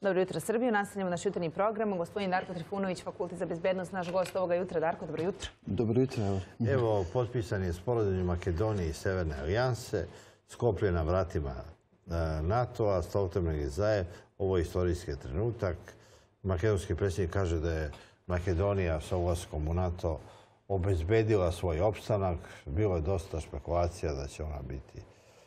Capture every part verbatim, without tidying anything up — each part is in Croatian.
Dobro jutro, Srbiju. Nastavljamo naš jutarnji program. Gospodin Darko Trifunović, Fakultet za bezbednost, naš gost ovoga jutra. Darko, dobro jutro. Dobro jutro. Evo, evo potpisan je sporazum Makedonije i Severne alijanse, sklopljen na vratima NATO-a, Stoltenberg i Zajev. Ovo je istorijski trenutak. Makedonski predsjednik kaže da je Makedonija sa ulaskom u NATO obezbedila svoj opstanak. Bilo je dosta špekulacija da će ona biti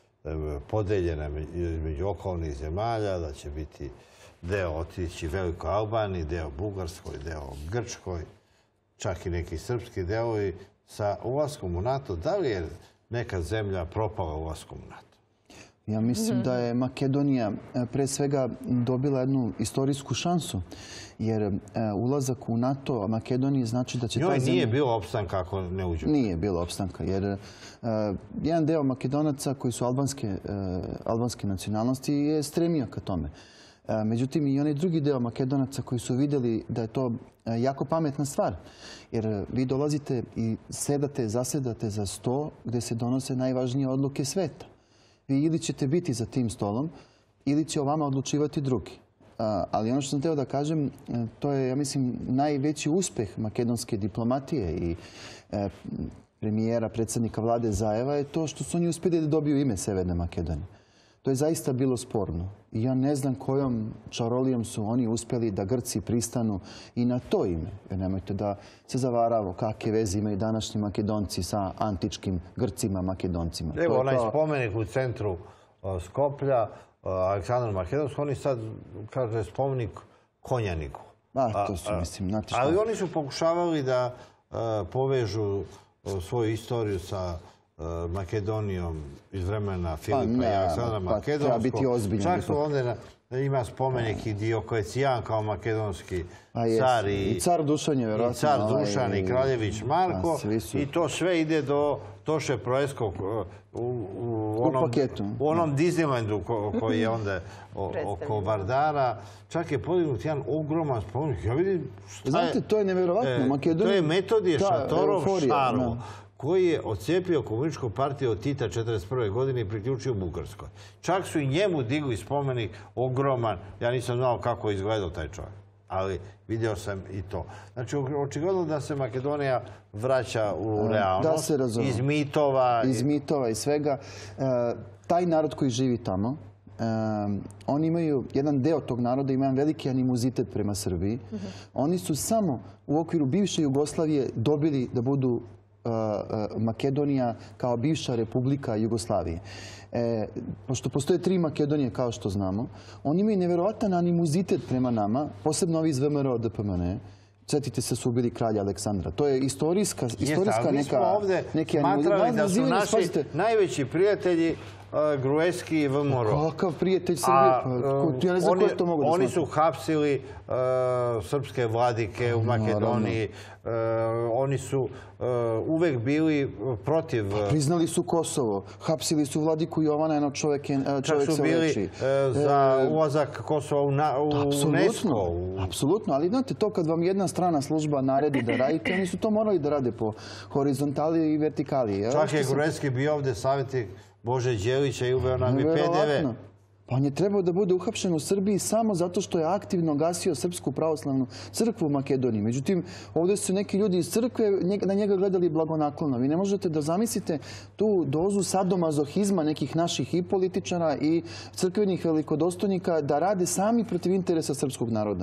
podeljena između okolnih zemalja, da će biti deo otići Velikoj Albaniji, deo Bugarskoj, deo Grčkoj, čak i neki srpski delovi. Sa ulaskom u NATO, da li je neka zemlja propala ulaskom u NATO? Ja mislim da je Makedonija pre svega dobila jednu istorijsku šansu, jer ulazak u NATO Makedoniji znači da će ta zemlja... Njoj nije bilo opstanka ako ne uđe. Nije bilo opstanka, jer jedan deo Makedonaca koji su albanske nacionalnosti je stremio ka tome. Međutim, i onaj drugi deo Makedonaca koji su vidjeli da je to jako pametna stvar. Jer vi dolazite i sedate, zasedate za sto gdje se donose najvažnije odluke sveta. Vi ili ćete biti za tim stolom, ili će o vama odlučivati drugi. Ali ono što sam htio da kažem, to je, ja mislim, najveći uspeh makedonske diplomatije i premijera, predsjednika vlade Zajeva je to što su oni uspjeli da dobiju ime Severne Makedonije. To je zaista bilo sporno. I ja ne znam kojom čarolijom su oni uspjeli da Grci pristanu i na to ime. Jer nemojte da se zavaravo kakve veze imaju današnji Makedonci sa antičkim Grcima Makedoncima. Evo onaj spomenik u centru Skoplja, Aleksandru Makedonskom, oni sad kaže spomenik Konjaniku. A, to su, mislim, znate što... Ali oni su pokušavali da povežu svoju istoriju sa Makedonijom iz vremena Filipa i Aleksandra Makedonskog. Čak su onda ima spomenik i Dioklecijan kao makedonski car i car Dušan je vjerojatno. I car Dušan i kraljević Marko. I to sve ide do Toše Proeskog u onom Disneylandu koji je onda oko Vardara. Čak je podignut jedan ogroman spomenik. Ja vidim šta je... Znate, to je nevjerovatno. To je Metodije Šatorov Šarlo, koji je odcijepio komunističku partiju od Tita četrdeset prve godine i priključio Bugarskoj. Čak su i njemu digli spomenik ogroman. Ja nisam znao kako je izgledao taj čovjek, ali vidio sam i to. Znači, očigledno da se Makedonija vraća u realnost iz mitova. Iz mitova i svega. Taj narod koji živi tamo, oni imaju, jedan deo tog naroda ima veliki animozitet prema Srbiji. Oni su samo u okviru bivše Jugoslavije dobili da budu Makedonija kao bivša republika Jugoslavije. Pošto postoje tri Makedonije, kao što znamo, oni imaju nevjerovatan animozitet prema nama, posebno ovi iz V M R O D P M N. Sjetite se, su bili kralja Aleksandra. To je istorijska neka... Mi smo ovdje smatrali da su naši najveći prijatelji Gruevski i V M R O. Kakav prijatelj Srbije? Ja ne znam ko je to mogu da Oni su hapsili srpske vladike u Makedoniji. Oni su uvek bili protiv... Priznali su Kosovo. Hapsili su vladiku Jovana, jednog čovjek se leči. Čak su bili za ulazak Kosova u UNESCO. Apsolutno, ali znate, to kad vam jedna strana služba naredi da radite, oni su to morali da rade po horizontali i vertikali. Čak je Gruevski bio ovdje savjetnik Bože Đelića i uveo nam i P D V. Pa on je trebao da bude uhapšen u Srbiji samo zato što je aktivno gasio Srpsku pravoslavnu crkvu u Makedoniji. Međutim, ovdje su neki ljudi iz crkve na njega gledali blagonaklono. Vi ne možete da zamislite tu dozu sadomazohizma nekih naših i političara i crkvenih velikodostojnika da rade sami protiv interesa srpskog naroda.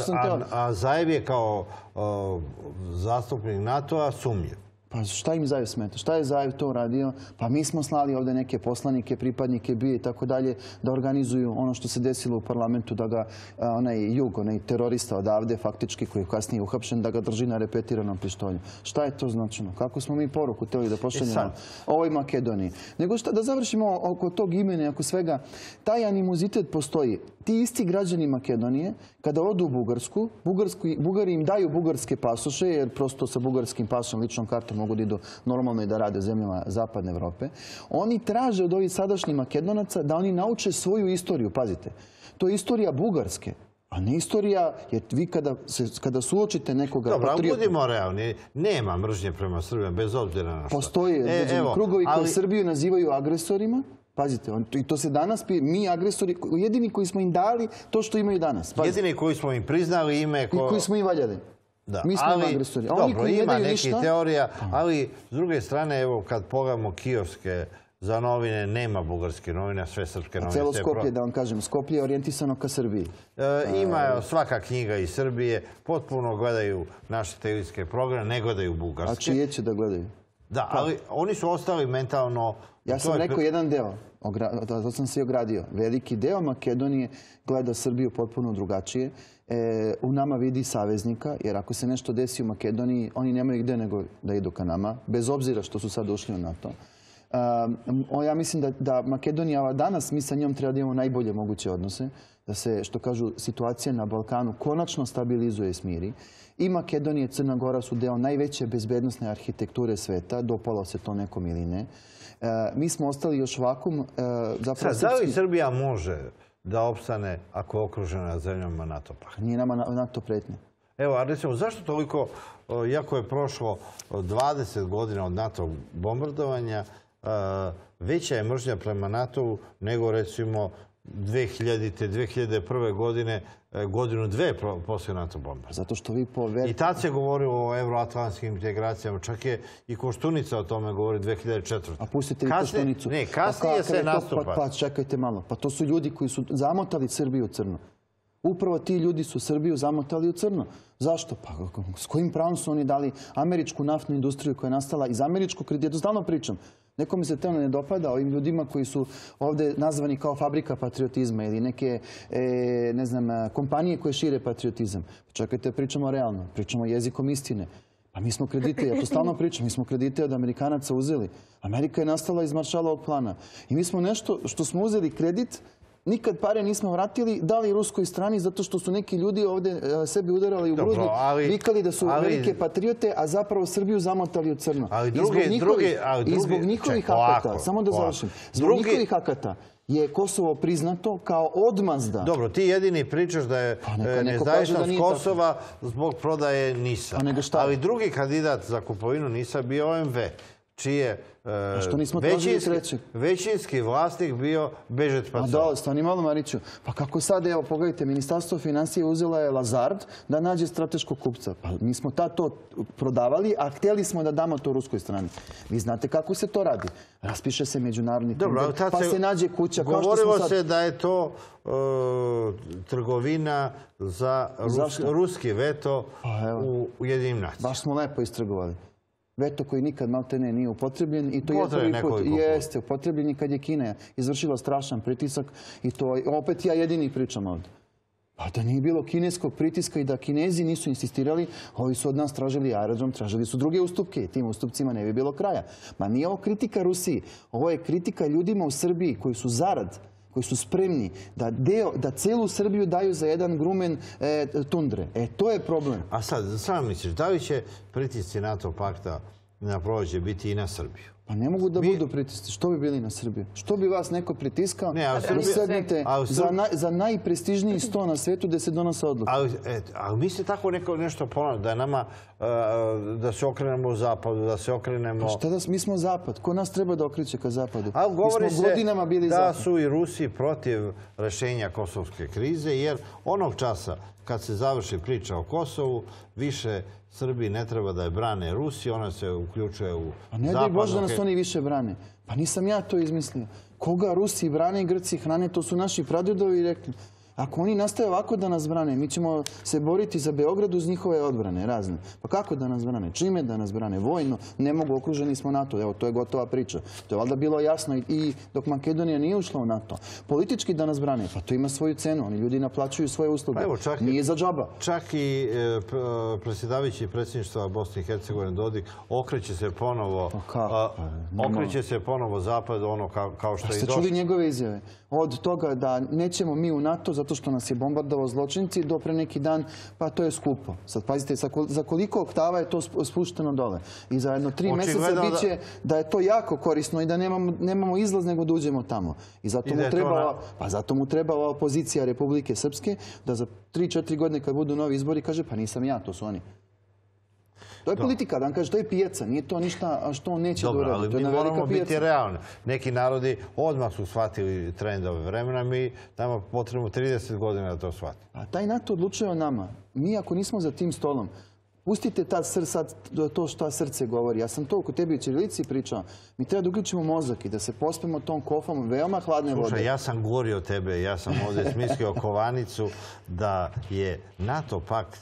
A Zajev je kao zastupnik NATO-a sumnjiv. Pa šta im Zajev smeta? Šta je Zajev to uradio? Pa mi smo slali ovdje neke poslanike, pripadnike B I A i tako dalje, da organizuju ono što se desilo u parlamentu, da ga onaj Jug, onaj terorista odavde, faktički, koji je kasnije uhapšen, da ga drži na repetiranom pištolju. Šta je to značajno? Kako smo mi poruku htjeli da pošaljemo ovoj Makedoniji? Nego šta, da završimo oko tog imena i oko svega, taj animozitet postoji. Ti isti građani Makedonije, kada odu u Bugarsku, Bugari im daju bugarske pasoše, jer prosto sa bugarskim pasom, ličnom kartom mogu da idu normalno i da rade u zemljama Zapadne Evrope. Oni traže od ovih sadašnjih Makedonaca da oni nauče svoju istoriju. Pazite, to je istorija Bugarske, a ne istorija, jer vi kada suočite nekoga... Dobro, ali budimo realni, nema mržnje prema Srbima, bez obzira na što. Postoje krugovi koji Srbiju nazivaju agresorima, Pazite, on, i to se danas, mi agresori, jedini koji smo im dali to što imaju danas. Pazite. Jedini koji smo im priznali ime... Ko... I koji smo im valjali. Da, mi smo ali, im agresori. A dobro, koji ima nekih ništa... teorija, ali s druge strane, evo, kad pogledamo kioske za novine, nema bugarske novine, sve srpske novine. Celo Skoplje, pro... da vam kažem, Skoplje je orijentisano ka Srbiji. E, ima svaka knjiga iz Srbije, potpuno gledaju naše televizijske programe, ne gledaju bugarske. A čije će da gledaju? Da, ali oni su ostali mentalno... Ja sam rekao jedan deo, to sam se i ogradio. Veliki deo Makedonije gleda Srbiju potpuno drugačije. E, u nama vidi saveznika, jer ako se nešto desi u Makedoniji, oni nemaju gde nego da idu ka nama, bez obzira što su sad ušli u NATO. E, ja mislim da, da Makedonija danas, mi sa njom treba da imamo najbolje moguće odnose, da se, što kažu, situacija na Balkanu konačno stabilizuje i smiri. I Makedonija i Crna Gora su deo najveće bezbednosne arhitekture sveta, dopalo se to nekom ili ne. E, mi smo ostali još vakum. E, zapravo, Sad, da li Srbija može da opstane ako je okružena zemljama NATO pakta? Nije nama NATO pretnje. Evo, a recimo, zašto toliko, iako je prošlo dvadeset godina od NATO bombardovanja, veća je mržnja prema NATO-u nego recimo dve hiljadite. dve hiljade prve. godine, godinu dve poslije NATO bomba. Zato što vi poverite... I tad se govorilo o euroatlantskim integracijama. Čak je i Koštunica o tome govori dve hiljade četvrte. A pustite vi Koštunicu. Ne, kasnije se nastupa. Pa, pa čekajte malo. Pa to su ljudi koji su zamotali Srbiju u crno. Upravo ti ljudi su Srbiju zamotali u crno. Zašto? Pa s kojim pravom su oni dali američku naftnu industriju koja je nastala iz američkog kredita? Stalno pričam. Nekome se to ne dopada, ovim ljudima koji su ovdje nazvani kao fabrika patriotizma ili neke, e, ne znam, kompanije koje šire patriotizam. Čekajte, pričamo realno, pričamo jezikom istine. Pa mi smo kredite, ja to stalno pričam, mi smo kredite od Amerikanaca uzeli. Amerika je nastala iz Maršalovog plana. I mi smo nešto što smo uzeli kredit, nikad pare nismo vratili, dali ruskoj strani zato što su neki ljudi ovdje sebi udarali u grudi, vikali da su velike patriote, a zapravo Srbiju zamotali u crno. I zbog njihovih akata, samo da završim, zbog njihovih akata je Kosovo priznato kao odmazda. Dobro, ti jedini pričaš da je nezavisnost Kosova zbog prodaje NIS-a. Ali drugi kandidat za kupovinu NIS-a bio O M V, čiji je većinski vlasnik bio Bežet Pacov. Da, stani malo, Mariću. Pa kako sad, evo, pogledajte, Ministarstvo financije uzela je Lazard da nađe strateškog kupca. Pa mi smo tad to prodavali, a htjeli smo da damo to ruskoj strani. Vi znate kako se to radi. Raspiše se međunarodni tender, pa se nađe kuća. Govorilo se da je to trgovina za ruski veto u Ujedinim nacijama. Baš smo lepo istrgovali. Veto koji nikad maltene nije upotrebljen i to je prvi put. Jeste, upotrebljen i kad je Kina izvršila strašan pritisak i to opet ja jedini pričam ovdje. Pa da nije bilo kineskog pritiska i da Kinezi nisu insistirali, ovi su od nas tražili aerodrom, tražili su druge ustupke i tim ustupcima ne bi bilo kraja. Ma nije ovo kritika Rusiji, ovo je kritika ljudima u Srbiji koji su zarad, koji su spremni da, deo, da celu Srbiju daju za jedan grumen e, tundre. E, to je problem. A sad, sam misliš, da li će pritisci NATO pakta na provođe biti i na Srbiju? Pa ne mogu da Mi... budu pritisci. Što bi bili na Srbiju? Što bi vas neko pritiskao? Ne, a Srbija... sednete Srb... za, naj, za najprestižniji sto na svetu gdje se donose odluke. Ali, et, ali mi se tako neko, nešto ponavlja, da je nama, uh, da se okrenemo u zapadu, da se okrenemo... Pa šta da mi smo zapad? Ko nas treba da okreće ka zapadu? Ali govori mi smo godinama bili da zapad. Su i Rusi protiv rešenja kosovske krize, jer onog časa kad se završi priča o Kosovu, više Srbiji ne treba da je brane Rusi, ona se uključuje u zapadno... Pa ne daj Bože da nas oni više brane. Pa nisam ja to izmislio. Koga Rusi brane i Grci hrane, to su naši pradjedovi rekli. Ako oni nastaju ovako da nas brane, mi ćemo se boriti za Beograd uz njihove odbrane razne. Pa kako da nas brane? Čime da nas brane? Vojno? Ne mogu, okruženi smo NATO. Evo, to je gotova priča. To je valjda bilo jasno i dok Makedonija nije ušla u NATO. Politički da nas brane, pa to ima svoju cenu. Oni ljudi naplaćuju svoje usluge. Pa evo, čak, nije za džaba. Čak i e, predsjedavajući predsjedništva Bosne i Hercegovine Dodik okreće se ponovo, pa kako? A, pa, okreće se ponovo zapadu, ono kao, kao što pa je i došlo. ste čuli njegove izjave? Od toga da nećemo mi u NATO zato što nas je bombardovao zločinci do pre neki dan, pa to je skupo. Sad pazite, za koliko oktava je to spušteno dole. I za jedno tri mjeseca bit će da je to jako korisno i da nemamo, nemamo izlaz nego da uđemo tamo. I zato, I mu, treba, na... pa zato mu treba ova opozicija Republike Srpske da za tri četiri godine kad budu novi izbori kaže pa nisam ja, to su oni. To je politika, da vam kaže, to je pijaca, nije to ništa što on neće da uradi. Dobro, ali mi moramo biti realni. Neki narodi odmah su shvatili trendove vremena, mi nama potrebno trideset godina da to shvati. A taj NATO odlučuje o nama. Mi ako nismo za tim stolom, pustite ta sad to što srce govori. Ja sam to kod tebi u ćirilici pričao. Mi treba da uključimo mozak i da se pospemo tom kofom veoma hladne vode. Slušaj, ja sam govorio od tebe, ja sam ovdje smislio kovanicu da je NATO pakt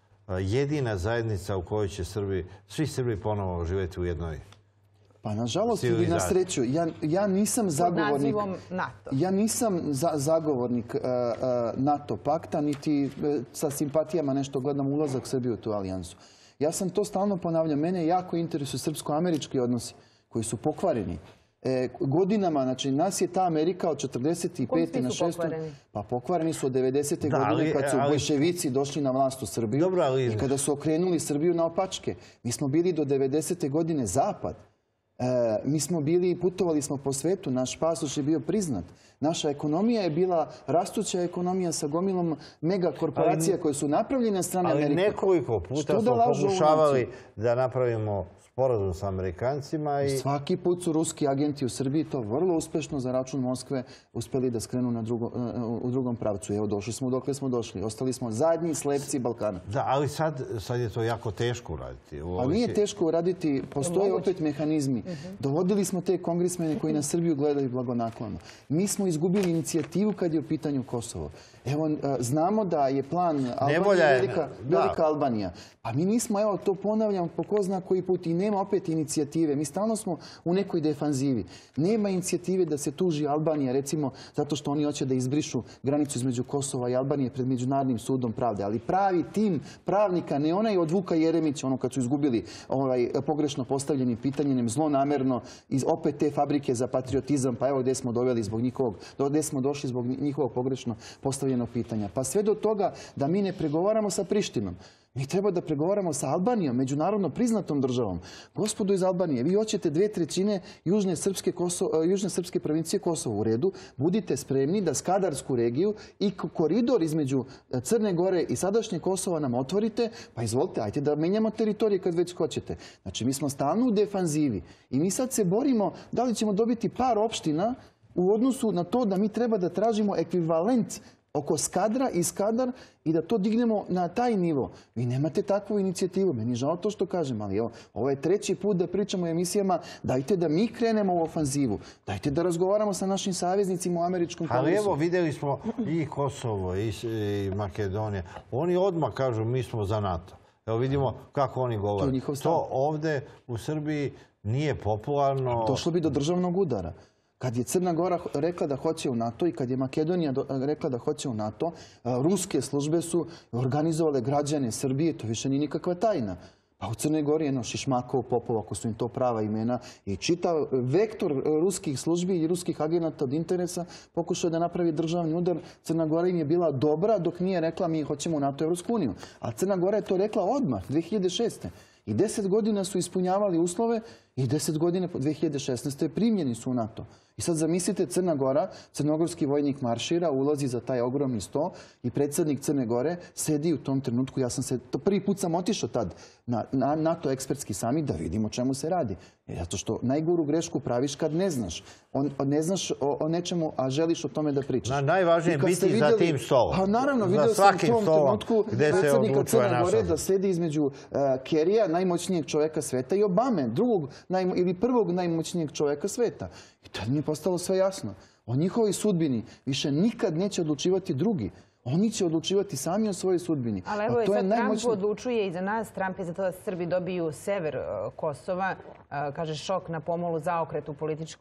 jedina zajednica u kojoj će Srbi, svi Srbi ponovo živjeti u jednoj. Pa nažalost ili na sreću, ja, ja nisam zagovornik... Pod nazivom NATO. Ja nisam za, zagovornik uh, uh, NATO pakta, niti uh, sa simpatijama nešto gledam ulazak Srbije u tu alijansu. Ja sam to stalno ponavljao. Mene jako interesuju srpsko-američki odnosi koji su pokvareni. E, godinama, znači nas je ta Amerika od četrdeset pete na šesto Pa pokvareni su od devedesete godine kad su bolševici došli na vlast u Srbiju dobro, ali... i kada su okrenuli Srbiju na opačke. Mi smo bili do devedesete godine zapad. E, mi smo bili, putovali smo po svetu, naš pasoš je bio priznat. Naša ekonomija je bila rastuća ekonomija sa gomilom megakorporacija koje su napravljene na strane ali Amerike. Ali nekoliko puta smo pokušavali da napravimo sporazum s Amerikancima. I... Svaki put su ruski agenti u Srbiji to vrlo uspešno za račun Moskve uspeli da skrenu na drugo, u drugom pravcu. Evo, došli smo dokle smo došli. Ostali smo zadnji slepci Balkana. Da, ali sad, sad je to jako teško uraditi. A nije teško uraditi. Postoje opet mehanizmi. Dovodili smo te kongresmene koji na Srbiju gledaju blagonaklono. Mi smo izgubili inicijativu kad je u pitanju Kosovo. Evo, znamo da je plan Albanija velika, velika Albanija. Pa mi nismo, evo, to ponavljam po ko zna koji put i nema opet inicijative. Mi stalno smo u nekoj defanzivi. Nema inicijative da se tuži Albanija, recimo, zato što oni hoće da izbrišu granicu između Kosova i Albanije pred Međunarodnim sudom pravde. Ali pravi tim pravnika, ne onaj od Vuka Jeremića, ono kad su izgubili ovaj, pogrešno postavljeni pitanjem, zlonamerno, iz opet te fabrike za patriotizam, pa evo gde smo doveli zbog njihovog, gde smo došli zbog njihovog pogrešno postavljenog pitanja. Pa sve do toga da mi ne pregovaramo sa Prištinom. Mi treba da pregovaramo sa Albanijom, međunarodno priznatom državom. Gospodo iz Albanije, vi hoćete dve trećine južne srpske, Kosovo, južne srpske provincije Kosovo u redu. Budite spremni da Skadarsku regiju i koridor između Crne Gore i sadašnje Kosova nam otvorite. Pa izvolite, ajte da menjamo teritorije kad već hoćete. Znači, mi smo stalno u defanzivi i mi sad se borimo da li ćemo dobiti par opština u odnosu na to da mi treba da tražimo ekvivalent oko Skadra i Skadar i da to dignemo na taj nivo. Vi nemate takvu inicijativu. Meni je žao to što kažem, ali evo, ovo je treći put da pričamo o emisijama. Dajte da mi krenemo u ofanzivu. Dajte da razgovaramo sa našim saveznicima u američkom kongresu. Ali evo, vidjeli smo i Kosovo i Makedonija. Oni odmah kažu mi smo za NATO. Evo vidimo kako oni govore. To ovdje u Srbiji nije popularno. Došlo bi do državnog udara. Kad je Crna Gora rekla da hoće u NATO i kad je Makedonija rekla da hoće u NATO, ruske službe su organizovale građane Srbije, to više nije nikakva tajna. Pa u Crnoj Gori jedno Šišmakov, Popov, ako su im to prava imena, i čitav vektor ruskih službi i ruskih agenata od interesa pokušao da napravi državni udar. Crna Gora im je bila dobra dok nije rekla mi hoćemo u NATO i Evropsku uniju. A Crna Gora je to rekla odmah, dve hiljade šeste. I deset godina su ispunjavali uslove i deset godina po dve hiljade šesnaeste. primljeni su u NATO. I sad zamislite Crna Gora, crnogorski vojnik maršira, ulazi za taj ogromni sto i predsjednik Crne Gore sedi u tom trenutku. Ja sam se, to prvi put sam otišao tad na, na NATO ekspertski samit da vidimo o čemu se radi. Zato što najgoru grešku praviš kad ne znaš. On, ne znaš o, o nečemu, a želiš o tome da pričaš. Na, najvažnije je biti vidjeli, za tim stolom. Pa naravno, vidio sam u tom trenutku predsjednika Crne Gore da sedi između uh, Kerija, najmoćnijeg čovjeka sveta, i Obame, drugog najmo, ili prvog najmoćnijeg čovjeka sveta. I tad mi je postalo sve jasno. O njihovoj sudbini više nikad neće odlučivati drugi. Oni će odlučivati sami o svojoj sudbini. Ali evo je sad Trump odlučuje i za nas. Trump je za to da Srbi dobiju sever Kosova. Kaže šok na pomolu zaokret u,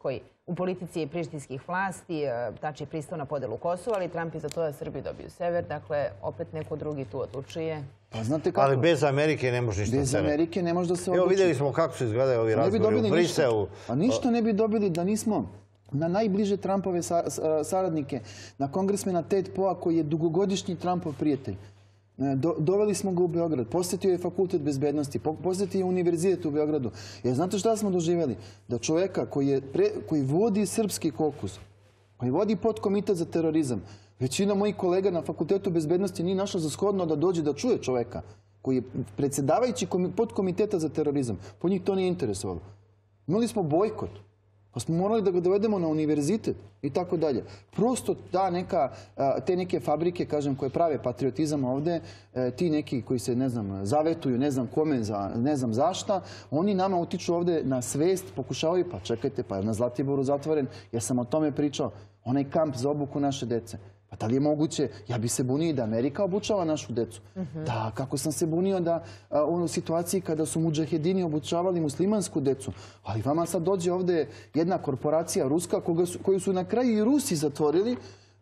u politici prištinskih vlasti. Tači je pristao na podelu Kosova, ali Trump je za to da Srbi dobiju sever. Dakle, opet neko drugi tu odlučuje. Pa znate kako? Ali bez Amerike ne može ništa. Bez Amerike ne može da se odluči. Evo vidjeli smo kako se izgledaju ovi razgovori u Briselu. A ništa ne bi dobili da nismo na najbliže Trumpove saradnike, na kongresmena Ted Poa koji je dugogodišnji Trumpov prijatelj. Do, doveli smo ga u Beograd, posjetio je fakultet bezbednosti, posjetio je univerzitet u Beogradu. Jer znate šta smo doživjeli? Da čovjeka koji, je pre, koji vodi srpski kokus, koji vodi podkomitet za terorizam, većina mojih kolega na fakultetu bezbednosti nije našla za shodno da dođe da čuje čovjeka koji je predsjedavajući podkomiteta za terorizam. Po njih to nije interesovalo. Imali smo bojkot. Pa smo morali da ga dovedemo na univerzitet i tako dalje. Prosto ta neka, te neke fabrike, kažem, koje prave patriotizam ovde, ti neki koji se, ne znam, zavetuju, ne znam kome, za, ne znam zašta, oni nama utiču ovde na svest, pokušavaju, pa čekajte, pa je na Zlatiboru zatvoren, jer sam o tome pričao, onaj kamp za obuku naše dece. Pa da li je moguće, ja bi se bunio da Amerika obučava našu decu. Da, kako sam se bunio da u situaciji kada su mudžahedini obučavali muslimansku decu. Ali vama sad dođe ovde jedna korporacija ruska koju su na kraju i Rusi zatvorili,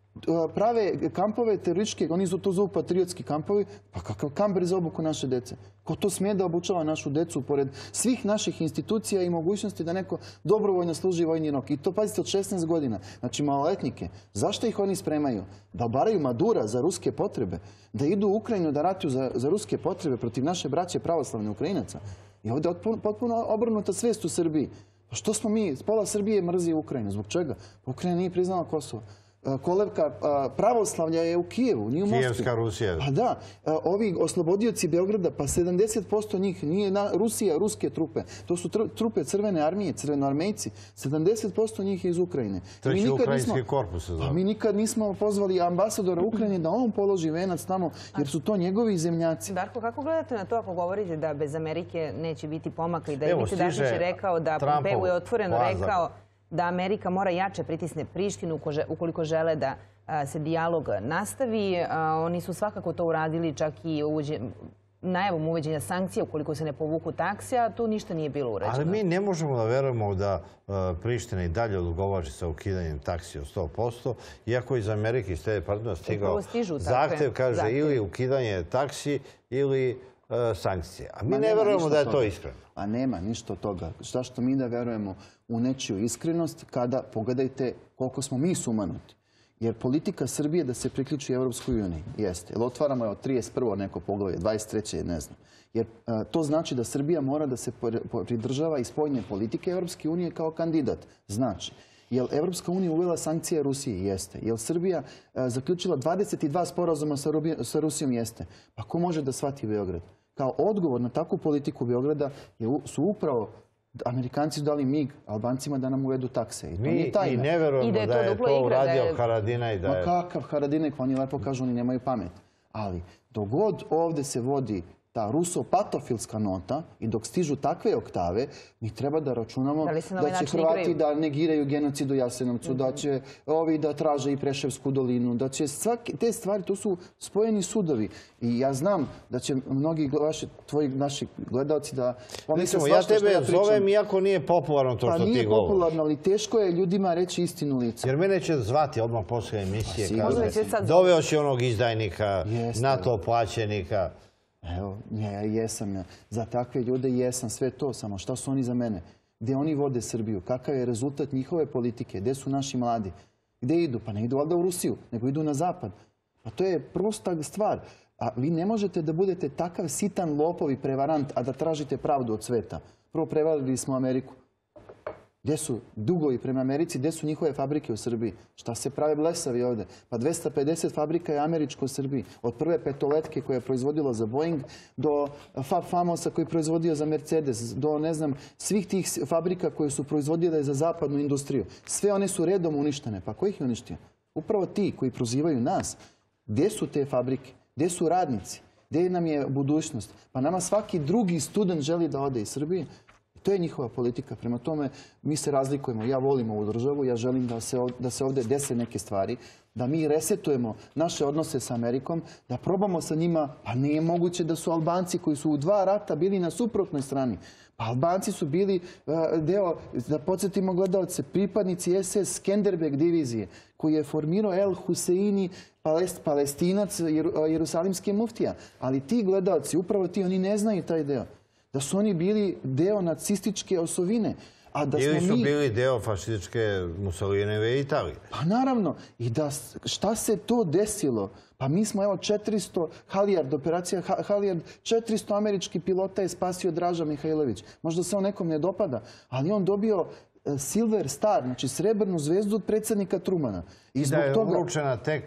prave kampove terorističke, oni to zovu patriotski kampovi, pa kakav kamp za obuku naše dece? Ko to smije da obučava našu decu pored svih naših institucija i mogućnosti da neko dobrovoljno služi vojni rok? I to, pazite, od šesnaest godina. Znači, maloletnike. Zašto ih oni spremaju? Da obaraju Madura za ruske potrebe? Da idu u Ukrajinu da ratuju za, za ruske potrebe protiv naše braće pravoslavne Ukrajinaca? I ovdje je potpuno obrnuta svest u Srbiji. Pa što smo mi? Pola Srbije mrzi Ukrajinu. Zbog čega? Ukrajina nije priznala Kosovo. Kolevka pravoslavlja je u Kijevu, nije u Moskvi. Kijevska Rusija. Pa da, ovi oslobodioci Beograda, pa sedamdeset posto njih nije Rusija, ruske trupe. To su trupe Crvene armije, crvenoarmejci. sedamdeset posto njih je iz Ukrajine. Treći ukrajinski korpus se zove. Mi nikad nismo pozvali ambasadora Ukrajine da on položi venac tamo, jer su to njegovi zemljaci. Darko, kako gledate na to ako govorite da bez Amerike neće biti pomaka i da je Ivica Dačić rekao da Pompeo je otvoreno rekao da Amerika mora jače pritisne Prištinu ukoliko žele da se dijalog nastavi. Oni su svakako to uradili čak i najavom uvođenja sankcija ukoliko se ne povuku takse, a tu ništa nije bilo urađeno. Ali mi ne možemo da verujemo da Priština i dalje odgovori sa ukidanjem taksi od sto posto, iako iz Amerike iz te partnera stigao zahtev, kaže, ili ukidanje taksi ili sankcije. A mi ne verujemo da je to iskreno. A nema ništa od toga. Zašto mi da verujemo u nečiju iskrenost kada, pogledajte koliko smo mi sumanuti. Jer politika Srbije da se priključi Evropskoj uniji jeste. Jer otvaramo je od trideset prvo neko poglavlje, dvadeset treće ne znam. Jer to znači da Srbija mora da se pridržava i spoljne politike Evropske unije kao kandidat. Znači, je li Evropska unija uvela sankcije Rusiji? Jeste. Je li Srbija zaključila dvadeset dva sporazuma sa Rusijom? Jeste. Pa ko može da shvati Beograd? Kao odgovor na takvu politiku Beograda su upravo Amerikanci su dali mig Albancima da nam uvedu takse. Mi i ne verujemo da je to uradio Haradinaj. Ma kakav Haradinaj, pa oni lepo kažu, oni nemaju pamet. Ali dok god ovde se vodi ta ruso-patofilska nota i dok stižu takve oktave, mi treba da računamo da će Hrvati da negiraju genocid u Jasenovcu, da će ovi da traže i Preševsku dolinu, da će te stvari, to su spojeni sudovi. I ja znam da će mnogi tvoji naši gledalci da pomisle svašta što ja pričam. Ja tebe zovem iako nije popularno to što ti govoriš. Pa nije popularno, ali teško je ljudima reći istinu lice. Jer mene će zvati odmah posle emisije. Doveo si onog izdajnika, NATO plaćenika. Evo, ja jesam. Za takve ljude jesam sve to, samo šta su oni za mene? Gde oni vode Srbiju? Kakav je rezultat njihove politike? Gde su naši mladi? Gde idu? Pa ne idu valjda u Rusiju, nego idu na zapad. Pa to je prosta stvar. A vi ne možete da budete takav sitan lopov i prevarant, a da tražite pravdu od sveta. Prvo prevarili smo Ameriku. Gde su dugovi prema Americi, gde su njihove fabrike u Srbiji? Šta se prave blesavi ovde? Pa dvesta pedeset fabrika je američko u Srbiji. Od prve petoletke koja je proizvodila za Boeing do Fab Famosa koji je proizvodio za Mercedes, do, ne znam, svih tih fabrika koje su proizvodile za zapadnu industriju. Sve one su redom uništene. Pa ko ih je uništio? Upravo ti koji prozivaju nas. Gde su te fabrike? Gde su radnici? Gde nam je budućnost? Pa nama svaki drugi student želi da ode iz Srbije. To je njihova politika. Prema tome, mi se razlikujemo. Ja volim ovu državu, ja želim da se, da se ovde dese neke stvari, da mi resetujemo naše odnose sa Amerikom, da probamo sa njima, pa nije moguće da su Albanci koji su u dva rata bili na suprotnoj strani. Pa Albanci su bili deo, da podsjetimo gledalce, pripadnici es es Skenderbeg divizije, koji je formirao El Huseini, Palestinac, jerusalimski muftija. Ali ti gledalci, upravo ti, oni ne znaju taj deo. Da su oni bili deo nacističke osovine. Ili su bili deo fašističke Mussolinijeve Italije. Pa naravno. I da šta se to desilo? Pa mi smo, evo, četiristo Halijard, operacija Halijard, četiristo američkih pilota je spasio Draža Mihajlović. Možda se on nekom ne dopada, ali on dobio Silver Star, znači srebrnu zvezdu od predsjednika Trumana. I da je uručena tek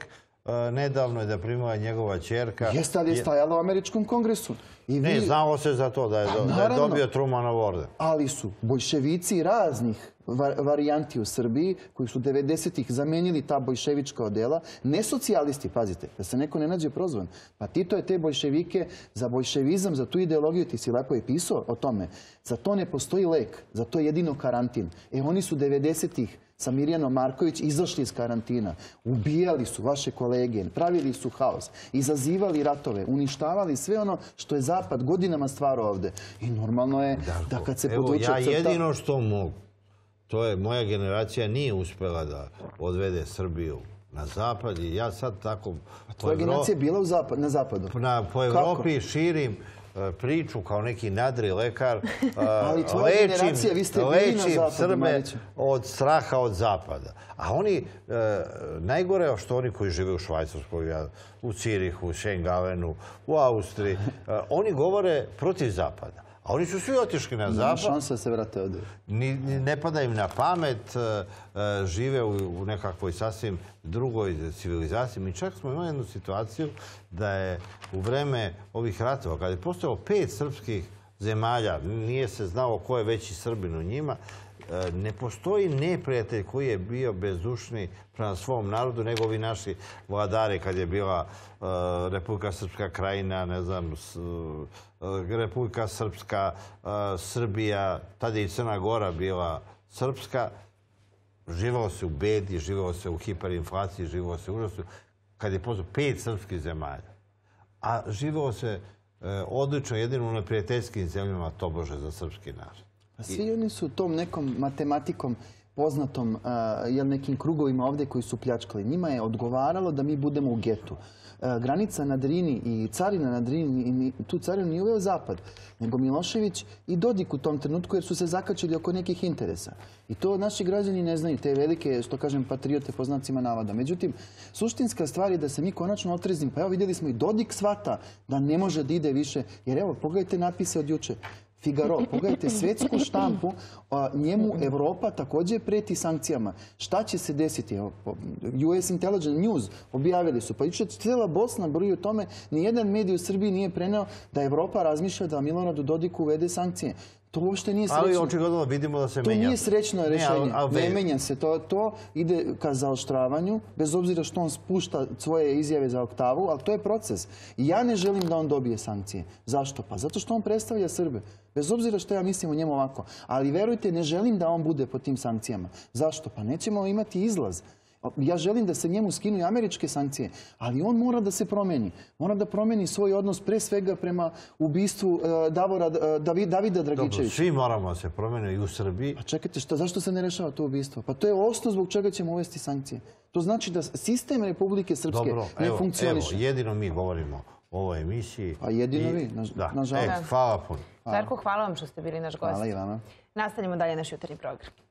nedavno je da primila njegova ćerka. Jeste, ali je stajala u američkom kongresu. Ne, znalo se za to da je dobio Trumanov orden. Ali su boljševici raznih varijanti u Srbiji, koji su devedesetih zamenili ta boljševička odela, ne socijalisti, pazite, da se neko ne nađe prozvan. Pa Tito je te boljševike za boljševizam, za tu ideologiju, ti si lepo je pisao o tome, za to ne postoji lek, za to je jedino karantin. E, oni su devedesetih sa Mirjanom Marković izašli iz karantina. Ubijali su vaše kolege, pravili su haos, izazivali ratove, uništavali sve ono što je Zapad godinama stvarao ovde. I normalno je da kad se podvuče crta... Evo, ja jedino što mogu, to je, moja generacija nije uspjela da odvede Srbiju na zapad i ja sad tako... Tvoja generacija je bila na zapadu? Po Evropi širim priču kao neki nadri lekar. Ali tvoja generacija, vi ste bili na zapadu, Srbe od straha od zapada. A oni, najgore je što oni koji žive u Švajcarskoj, u Cirihu, u Šengavenu, u Austriji, oni govore protiv zapada. A oni su svi otišli na zapad. Nema šansa da se vrate ovdje. Ne pada im na pamet, žive u nekakvoj sasvim drugoj civilizaciji. Mi čak smo imali jednu situaciju da je u vreme ovih ratova, kada je postojalo pet srpskih zemalja, nije se znalo ko je veći Srbin u njima, ne postoji neprijatelj koji je bio bezdušni prema svom narodu nego ovi naši vladari kad je bila Republika Srpska Krajina, ne znam, Republika Srpska, Srbija, tada je i Crna Gora bila srpska. Živelo se u bedi, živelo se u hiperinflaciji, živelo se u užasu. Kad je poznao pet srpskih zemalja. A živelo se odlično jedino u neprijateljskim zemljama, tobože za srpski narod. Svi oni su tom nekom matematikom poznatom nekim krugovima ovdje koji su pljačkali. Njima je odgovaralo da mi budemo u getu. Granica na Drini i carina na Drini, tu carinu nije uveo Zapad, nego Milošević i Dodik u tom trenutku jer su se zakačili oko nekih interesa. I to naši građani ne znaju, te velike, što kažem, patriote po znacima navoda. Međutim, suštinska stvar je da se mi konačno otrezimo. Pa evo vidjeli smo i Dodik shvata da ne može da ide više. Jer evo, pogledajte natpise od juče. Figaro, pogledajte svetsku štampu, njemu Evropa također preti sankcijama. Šta će se desiti? U S Intelligence News objavili su. Pa juče cijela Bosna broji o tome, nijedan medij u Srbiji nije preneo da Evropa razmišlja da Miloradu Dodiku uvede sankcije. To uopšte nije srećno. Ali očigledno vidimo da se menja. To nije srećno rješenje. Ne menja se. To ide ka zaoštravanju, bez obzira što on spušta svoje izjave za oktavu, ali to je proces. I ja ne želim da on dobije sankcije. Zašto? Pa zato što on predstavlja Srbe. Bez obzira što ja mislim o njemu ovako. Ali verujte, ne želim da on bude pod tim sankcijama. Zašto? Pa nećemo imati izlaz. Ja želim da se njemu skinu i američke sankcije, ali on mora da se promeni. Mora da promeni svoj odnos pre svega prema ubistvu Davida Dragičevića. Dobro, svi moramo da se promeni i u Srbiji. Pa čekajte, zašto se ne rešava to ubistvo? Pa to je osnov zbog čega ćemo uvesti sankcije. To znači da sistem Republike Srpske ne funkcioniše. Evo, jedino mi govorimo o ovoj emisiji. Pa jedino vi, nažalost. Hvala puno. Darko, hvala vam što ste bili naš gost. Hvala i vama. Nastavljamo dalje naš jutarnji program.